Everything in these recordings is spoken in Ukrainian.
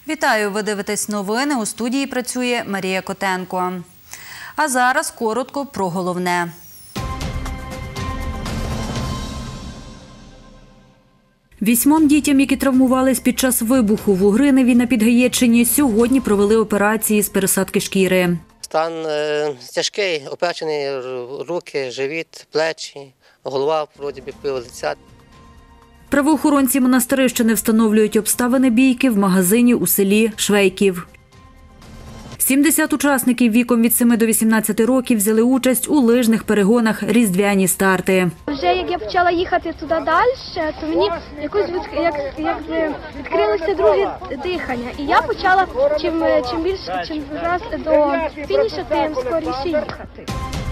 Вітаю! Ви дивитесь новини. У студії працює Марія Котенко. А зараз коротко про головне. Вісьмом дітям, які травмувались під час вибуху в Угриневі на Підгаєччині, сьогодні провели операції з пересадки шкіри. Стан тяжкий, опечені руки, живіт, плечі, голова, вроді би, пів лиця. Правоохоронці Монастирищини встановлюють обставини бійки в магазині у селі Швейків. 70 учасників віком від 7 до 18 років взяли участь у лижних перегонах «Різдвяні старти». Вже як я почала їхати туди далі, то мені якось відкрилося друге дихання. І я почала чим раз до фінішу, тим скоріше їхати.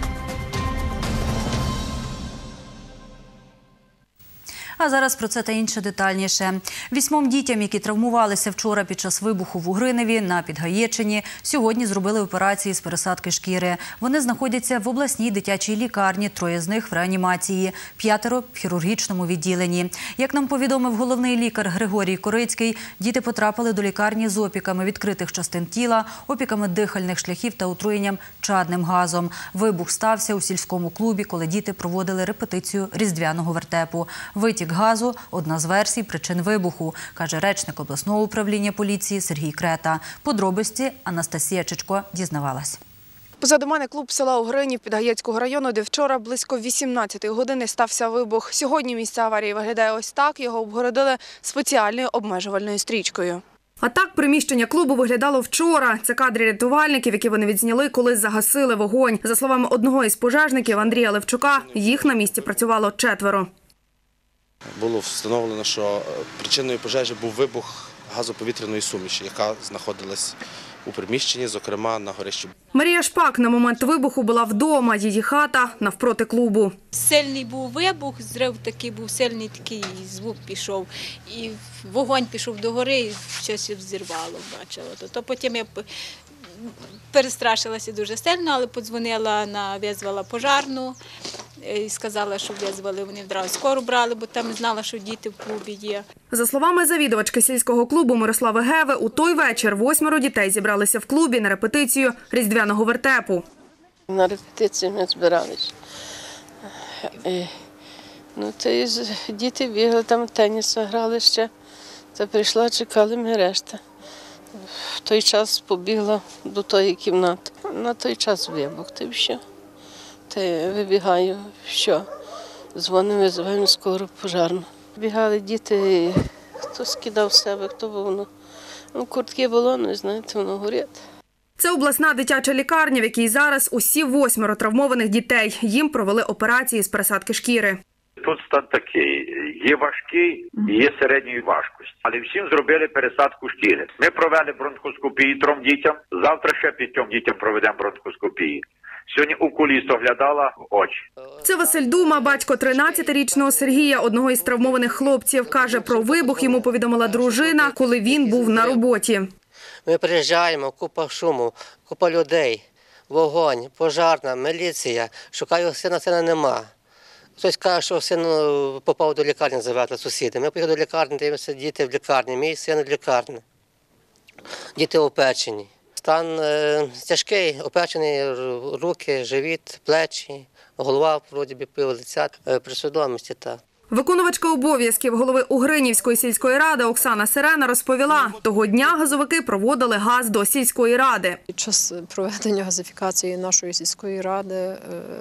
А зараз про це та інше детальніше. Вісьмом дітям, які травмувалися вчора під час вибуху в Угриневі на Підгаєччині, сьогодні зробили операції з пересадки шкіри. Вони знаходяться в обласній дитячій лікарні, 3 з них в реанімації, 5 в хірургічному відділенні. Як нам повідомив головний лікар Григорій Корицький, діти потрапили до лікарні з опіками відкритих частин тіла, опіками дихальних шляхів та отруєнням чадним газом. Вибух стався у сільському клубі, коли діти проводили репетицію різдвяного вертепу. Витік газу – одна з версій причин вибуху, каже речник обласного управління поліції Сергій Крета. Подробиці Анастасія Чичко дізнавалась. Позаду мене клуб села Угринів Підгаєцького району, де вчора близько 18-ї години стався вибух. Сьогодні місце аварії виглядає ось так. Його обгородили спеціальною обмежувальною стрічкою. А так приміщення клубу виглядало вчора. Це кадри рятувальників, які вони відзняли, коли загасили вогонь. За словами одного із пожежників Андрія Левчука, їх на місці працювало 4. Було встановлено, що причиною пожежі був вибух газоповітряної суміші, яка знаходилась у приміщенні, зокрема на горищі. Марія Шпак на момент вибуху була вдома. Її хата навпроти клубу. Сильний був вибух, зрив такий був сильний, такий звук пішов. І вогонь пішов догори і щось взірвало, бачила. То потім я перестрашилася дуже сильно, але подзвонила, визвала пожарну і сказала, що визвали, вони одразу скору брали, бо там знала, що діти в клубі є. За словами завідувачки сільського клубу Мирослави Геви, у той вечір 8 дітей зібралися в клубі на репетицію різдвяного вертепу. На репетицію ми збиралися. Діти бігали, там теніс грали ще. Та прийшла, чекали ми решта. В той час побігла до тої кімнати. На той час вибух, та й все. Та я вибігаю, що? Дзвонимо, визиваємо скору пожарну. Бігали діти, хто скидав себе, хто воно. Куртки балони, знаєте, воно горить. Це обласна дитяча лікарня, в якій зараз усі 8 травмованих дітей. Їм провели операції з пересадки шкіри. Тут стан такий, є важкий і є середньої важкості. Але всім зробили пересадку шкіри. Ми провели бронхоскопію 3 дітям, завтра ще 5 дітям проведемо бронхоскопію. Сьогодні окуліст оглядала очі. Це Василь Дума, батько 13-річного Сергія, одного із травмованих хлопців. Каже, про вибух йому повідомила дружина, коли він був на роботі. Ми приїжджаємо, купа шуму, купа людей, вогонь, пожарна, міліція. Шукаю сина нема. Хтось каже, що син попав до лікарні, завезли сусіди. Ми поїхали до лікарні, дивимося, діти в лікарні, мій син в лікарні. Діти опечені. Стан тяжкий, опечені руки, живіт, плечі, голова, вроді би, пів лиця, при свідомості. Виконувачка обов'язків голови Угринівської сільської ради Оксана Сирена розповіла, того дня газовики проводили газ до сільської ради. Під час проведення газифікації нашої сільської ради,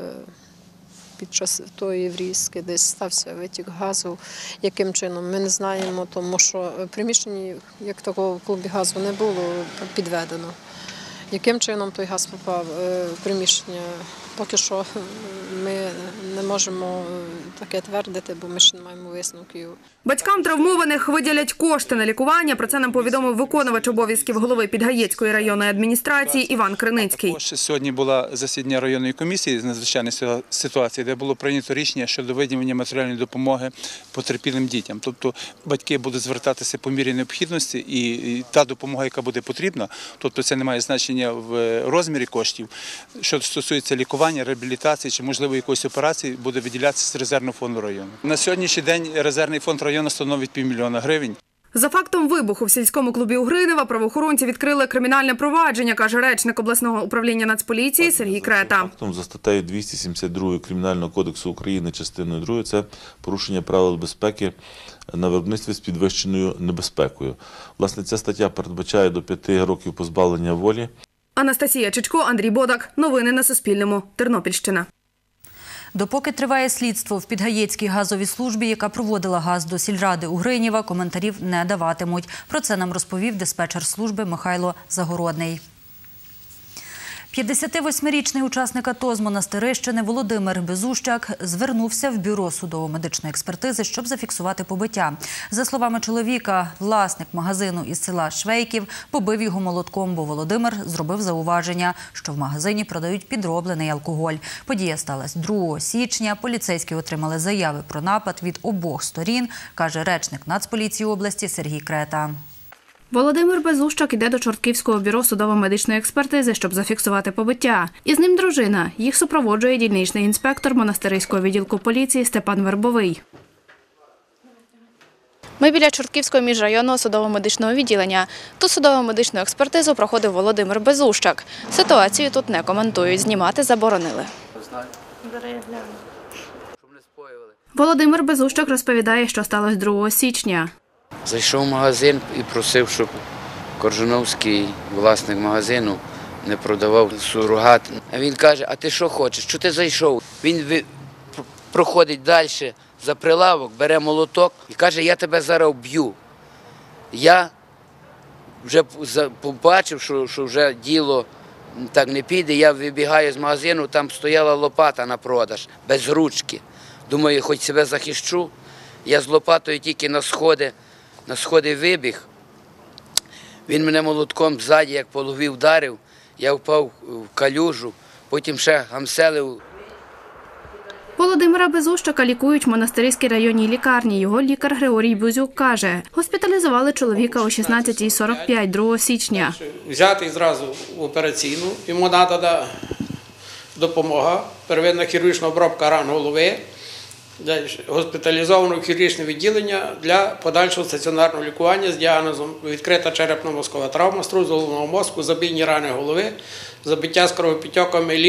під час тої врізки десь стався витік газу. Яким чином, ми не знаємо, тому що приміщення, як такого в клубі газу не було підведено. Яким чином той газ попав в приміщення, поки що ми не можемо таке твердити, бо ми ще не маємо висновків. Батькам травмованих виділять кошти на лікування. Про це нам повідомив виконувач обов'язків голови Підгаєцької районної адміністрації Іван Криницький. Сьогодні було засідання районної комісії з надзвичайної ситуації, де було прийнято рішення щодо виділення матеріальної допомоги потерпілим дітям. Тобто батьки будуть звертатися по мірі необхідності і та допомога, яка буде потрібна, тобто це не має значення в розмірі коштів. Що стосується лікування, реабілітації чи, можливо, якоїсь операції, буде виділятися з резервного фонду району. На сьогоднішній день резервний фонд району становить 500 000 гривень. За фактом вибуху в сільському клубі Угринева правоохоронці відкрили кримінальне провадження, каже речник обласного управління Нацполіції Сергій Крета. За статтею 272 Кримінального кодексу України, частиною 2, це порушення правил безпеки на виробництві з підвищеною небезпекою. Власне, ця стаття передбачає до 5 років позбавлення волі. Анастасія Чичко, Андрій Бодак. Новини на Суспільному. Тернопільщина. Допоки триває слідство в Підгаєцькій газовій службі, яка проводила газ до сільради Угринєва, коментарів не даватимуть. Про це нам розповів диспетчер служби Михайло Загородний. 58-річний учасник АТО з Монастирищини Володимир Безущак звернувся в бюро судово-медичної експертизи, щоб зафіксувати побиття. За словами чоловіка, власник магазину із села Швейків побив його молотком, бо Володимир зробив зауваження, що в магазині продають підроблений алкоголь. Подія сталася 2 січня. Поліцейські отримали заяви про напад від обох сторін, каже речник Нацполіції області Сергій Крета. Володимир Безущак іде до Чортківського бюро судово-медичної експертизи, щоб зафіксувати побиття. Із ним дружина. Їх супроводжує дільничний інспектор Монастириського відділку поліції Степан Вербовий. Ми біля Чортківського міжрайонного судово-медичного відділення. Тут судово-медичну експертизу проходив Володимир Безущак. Ситуацію тут не коментують, знімати заборонили. Володимир Безущак розповідає, що сталося 2 січня. Зайшов в магазин і просив, щоб Коржуновський, власник магазину, не продавав сурогат. А він каже, а ти що хочеш, що ти зайшов? Він проходить далі за прилавок, бере молоток і каже, я тебе зараз вб'ю. Я вже побачив, що вже діло так не піде, я вибігаю з магазину, там стояла лопата на продаж, без ручки. Думаю, хоч себе захищу. Я з лопатою тільки на сходи вибіг. Він мене молотком ззаді, як по голові вдарив, я впав в калюжу, потім ще гамселив. Володимира Безущака лікують в Монастириській районній лікарні. Його лікар Григорій Бузюк каже, госпіталізували чоловіка о 16:45 2 січня. Взяти зразу в операційну, йому треба допомога, первинна хірургічна обробка ран голови, госпіталізовано в хірургічне відділення для подальшого стаціонарного лікування з діагнозом відкрита черепно-мозкова травма, струс головного мозку, забійні рани голови, забиття з кровопідтоками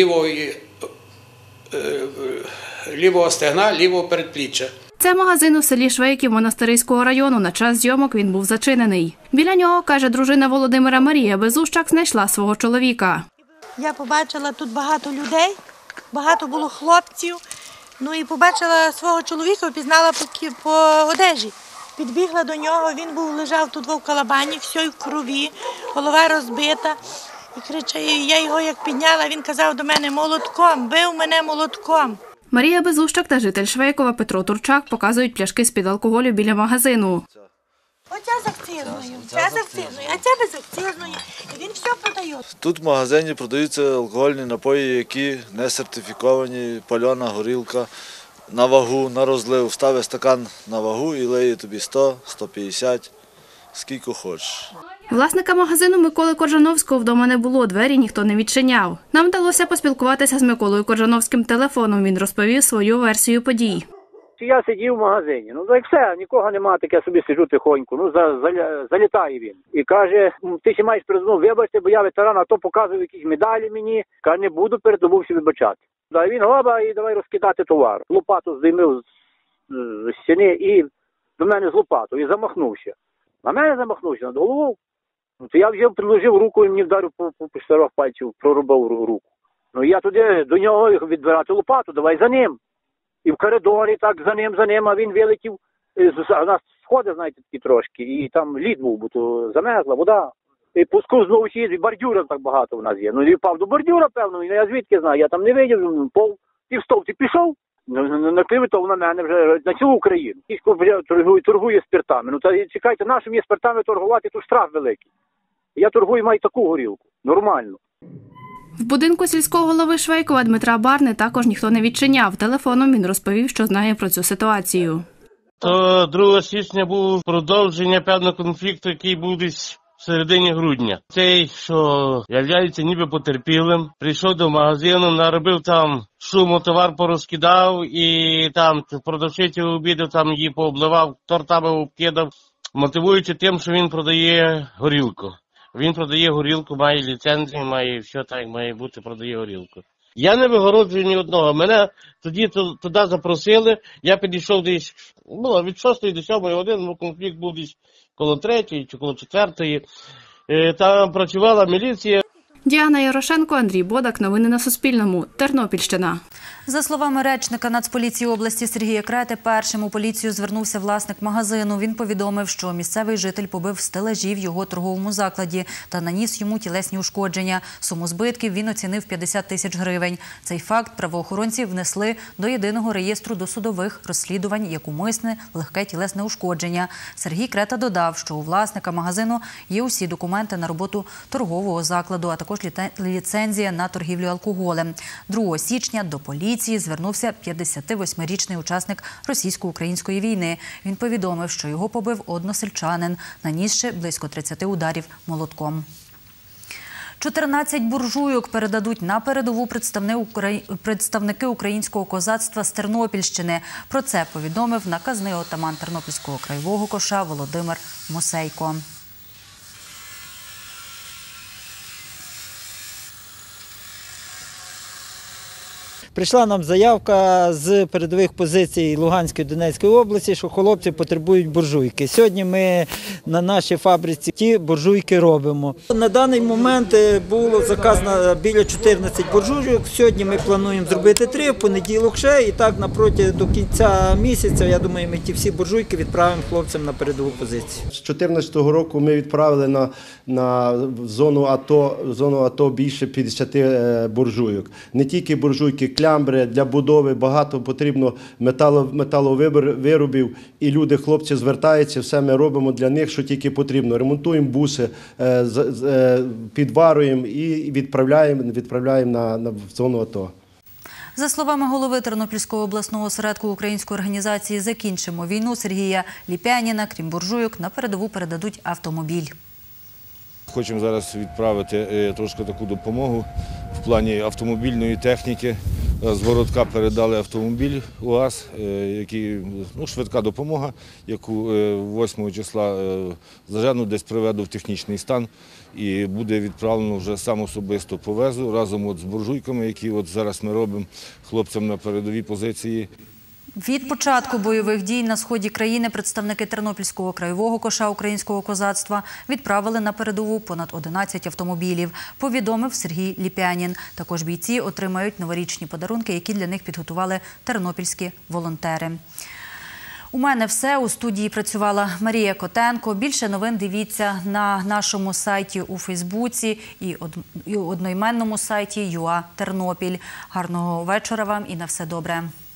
лівого стегна, лівого передпліччя. Це магазин у селі Швейків Монастириського району. На час зйомок він був зачинений. Біля нього, каже дружина Володимира Марія Безущак, знайшла свого чоловіка. Я побачила тут багато людей, багато було хлопців. Ну і побачила свого чоловіка, впізнала по одежі. Підбігла до нього, він лежав тут в калабані, все в крові, голова розбита. І кричає, я його як підняла, він казав до мене молотком, бив мене молотком. Марія Безущак та житель Швейкова Петро Турчак показують пляшки з-під алкоголю біля магазину. Оця з акцизною, ця з акцизною, а ця без акцизної. І він все продає. Тут в магазині продаються алкогольні напої, які не сертифіковані, пальона горілка на вагу, на розлив. Ставить стакан на вагу і лиє тобі 100, 150, скільки хочеш. Власника магазину Миколи Коржановського вдома не було, двері ніхто не відчиняв. Нам вдалося поспілкуватися з Миколою Коржановським телефоном. Він розповів свою версію подій. Я сидів в магазині, як все, нікого немає, так я собі сиджу тихонько, залітає він. І каже, ти ще маєш передуму, вибачте, бо я ветеран, а то показує якісь медалі мені, каже, не буду перед тобою всі вибачати. Да, він гоба і давай розкидати товар. Лопату здіймив з стіни і до мене з лопатою і замахнувся. На мене замахнувся над головою. То я вже приложив руку і мені вдарив по 4 пальців, прорубав руку. Я туди до нього відбирати лопату, давай за ним. І в коридорі так за ним, а він вилетів. У нас сходи, знаєте, такі трошки, і там лід був, бо то замерзла вода. І посковзнув і бордюра так багато в нас є. І впав до бордюра, певно, я звідки знаю, я там не видів, ти встав, ти пішов. Наклеветав на мене вже на цілу Україну. Кісько вже торгує спиртами. Та чекайте, нашим є спиртами торгувати, тут штраф великий. Я торгую, маю таку горілку. Нормально. В будинку сільського голови Швейкова Дмитра Барни також ніхто не відчиняв. Телефоном він розповів, що знає про цю ситуацію. То 2 січня був продовження певного конфлікту, який був десь в середині грудня. Цей, що являється ніби потерпілим, прийшов до магазину, наробив там шуму, товар порозкидав і там продавщиців обідав, там її пообливав, тортами обкидав. мотивуючи тим, що він продає горілку. Він продає горілку, має ліцензію, має все так, як має бути, продає горілку. Я не вигороджую ні одного. Мене тоді туди запросили, я підійшов десь від 6 до 7 години, конфлікт був десь коло 3 чи коло 4. Там працювала міліція. Діана Ярошенко, Андрій Бодак. Новини на Суспільному. Тернопільщина. За словами речника Нацполіції області Сергія Крети, першим у поліцію звернувся власник магазину. Він повідомив, що місцевий житель побив стелажі в його торговому закладі та наніс йому тілесні ушкодження. Суму збитків він оцінив 50 тисяч гривень. Цей факт правоохоронці внесли до єдиного реєстру досудових розслідувань як умисне легке тілесне ушкодження. Сергій Крета додав, що у власника магазину є усі документи на роботу торгового закладу, а також ліцензія на торгівлю алкоголем. 2 січня до поліції звернувся 58-річний учасник російсько-української війни. Він повідомив, що його побив односельчанин, нанісши близько 30 ударів молотком. 14 буржуйок передадуть на передову представники українського козацтва з Тернопільщини. Про це повідомив наказний отаман Тернопільського краєвого коша Володимир Мосейко. Прийшла нам заявка з передових позицій Луганської і Донецької області, що хлопці потребують буржуйки. Сьогодні ми на нашій фабриці ті буржуйки робимо. На даний момент було заказано біля 14 буржуйок. Сьогодні ми плануємо зробити 3, в понеділок ще. І так напроти до кінця місяця, я думаю, ми ті всі буржуйки відправимо хлопцям на передову позицію. З 2014 року ми відправили на зону АТО більше 50 буржуйок. Не тільки буржуйки, клямбри, для будови, багато потрібно металовиробів, і люди, хлопці звертаються, все ми робимо для них, що тільки потрібно. Ремонтуємо буси, підварюємо і відправляємо в зону АТО. За словами голови Тернопільського обласного осередку української організації «Закінчимо війну» Сергія Ліпяніна, крім буржуйок, на передову передадуть автомобіль. Хочемо зараз відправити трошки таку допомогу в плані автомобільної техніки. З Городка передали автомобіль УАЗ, швидка допомога, яку 8 числа зажену, десь приведу в технічний стан і буде відправлено вже сам особисто повезу разом з буржуйками, які зараз ми робимо хлопцям на передовій позиції. Від початку бойових дій на сході країни представники Тернопільського краєвого коша українського козацтва відправили на передову понад 11 автомобілів, повідомив Сергій Ліпянін. Також бійці отримають новорічні подарунки, які для них підготували тернопільські волонтери. У мене все. У студії працювала Марія Котенко. Більше новин дивіться на нашому сайті у Фейсбуці і одноіменному сайті ЮА Тернопіль. Гарного вечора вам і на все добре.